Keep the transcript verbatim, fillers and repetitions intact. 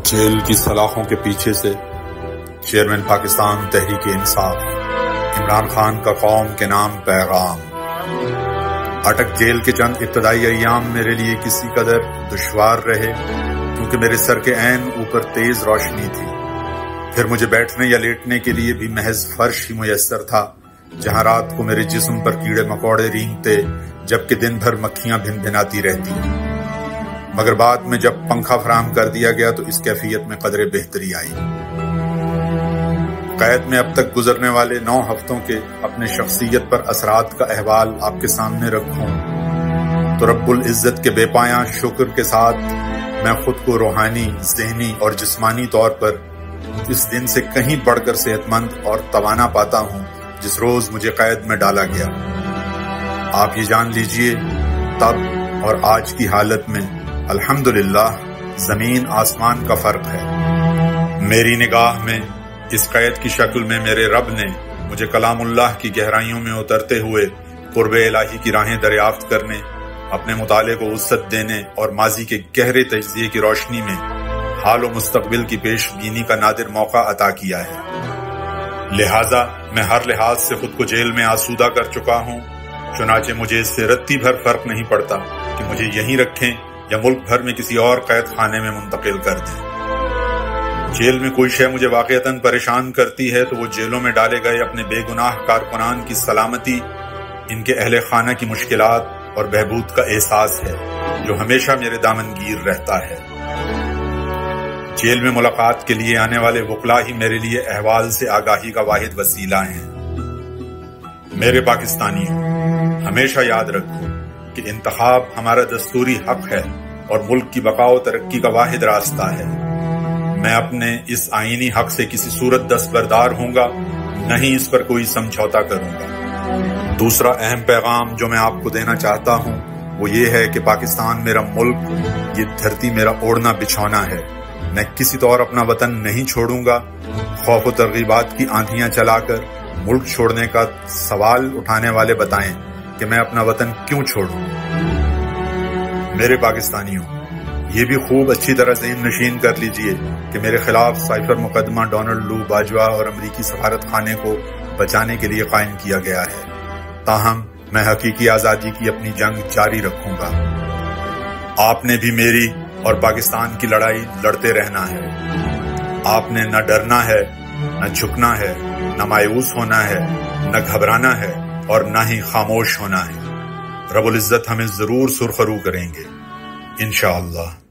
Jail کی سلاخوں کے پیچھے سے چیئرمین پاکستان تحریک انصاف عمران خان کا قوم کے نام پیغام۔ اٹک جیل کے چند ابتدائی ایام میرے لیے کسی قدر دشوار رہے کیونکہ میرے سر کے عین اوپر تیز روشنی تھی، پھر مجھے بیٹھنے یا لیٹنے کے لیے بھی محض فرش ہی میسر تھا جہاں رات کو میرے جسم پر کیڑے مکوڑے رینگتے جبکہ دن بھر مکھیاں بھن بھناتی رہتی، مگر بعد میں جب پنکھا فراہم کر دیا گیا تو اس کیفیت میں قدرے بہتری آئی۔ قید میں اب تک گزرنے والے نو ہفتوں کے اپنے شخصیت پر اثرات کا احوال آپ کے سامنے رکھوں تو رب العزت کے بے پایاں شکر کے ساتھ میں خود کو روحانی، ذہنی اور جسمانی طور پر اس دن سے کہیں بڑھ کر صحت مند اور توانا پاتا ہوں جس روز مجھے قید میں ڈالا گیا۔ آپ یہ جان لیجئے تب اور آج کی حالت میں الحمدللہ زمین آسمان کا فرق ہے۔ میری نگاہ میں اس قید کی شکل میں میرے رب نے مجھے کلام اللہ کی گہرائیوں میں اترتے ہوئے قرب الہی کی راہیں دریافت کرنے، اپنے مطالعے کو وسعت دینے اور ماضی کے گہرے تجزیے کی روشنی میں حال و مستقبل کی پیش بینی کا نادر موقع عطا کیا ہے۔ لہٰذا میں ہر لحاظ سے خود کو جیل میں آسودہ کر چکا ہوں، چنانچہ مجھے اس سے رتی بھر فرق نہیں پڑتا کہ مجھے یہیں رکھیں یا ملک بھر میں کسی اور قید خانے میں منتقل کر دیں۔ جیل میں کوئی شے مجھے واقعتاً پریشان کرتی ہے تو وہ جیلوں میں ڈالے گئے اپنے بے گناہ کارکنان کی سلامتی، ان کے اہل خانہ کی مشکلات اور بہبود کا احساس ہے جو ہمیشہ میرے دامنگیر رہتا ہے۔ جیل میں ملاقات کے لیے آنے والے وکلا ہی میرے لیے احوال سے آگاہی کا واحد وسیلہ ہیں۔ میرے پاکستانیوں، ہمیشہ یاد رکھو کہ انتخاب ہمارا دستوری حق ہے اور ملک کی بقا و ترقی کا واحد راستہ ہے۔ میں اپنے اس آئینی حق سے کسی صورت دستبردار ہوں گا، نہ ہی اس پر کوئی سمجھوتا کروں گا۔ دوسرا اہم پیغام جو میں آپ کو دینا چاہتا ہوں وہ یہ ہے کہ پاکستان میرا ملک، یہ دھرتی میرا اوڑھنا بچھونا ہے۔ میں کسی طور اپنا وطن نہیں چھوڑوں گا۔ خوف و ترغیبات کی آندھیاں چلا کر ملک چھوڑنے کا سوال اٹھانے والے بتائیں کہ میں اپنا وطن کیوں چھوڑوں۔ میرے پاکستانیوں، یہ بھی خوب اچھی طرح ذہن نشین کر لیجئے کہ میرے خلاف سائفر مقدمہ ڈونلڈ لو باجوہ اور امریکی سفارت خانے کو بچانے کے لیے قائم کیا گیا ہے، تاہم میں حقیقی آزادی کی اپنی جنگ جاری رکھوں گا۔ آپ نے بھی میری اور پاکستان کی لڑائی لڑتے رہنا ہے۔ آپ نے نہ ڈرنا ہے، نہ جھکنا ہے، نہ مایوس ہونا ہے، نہ گھبرانا ہے اور نہ ہی خاموش ہونا ہے۔ رب العزت ہمیں ضرور سرخرو کریں گے انشاءاللہ۔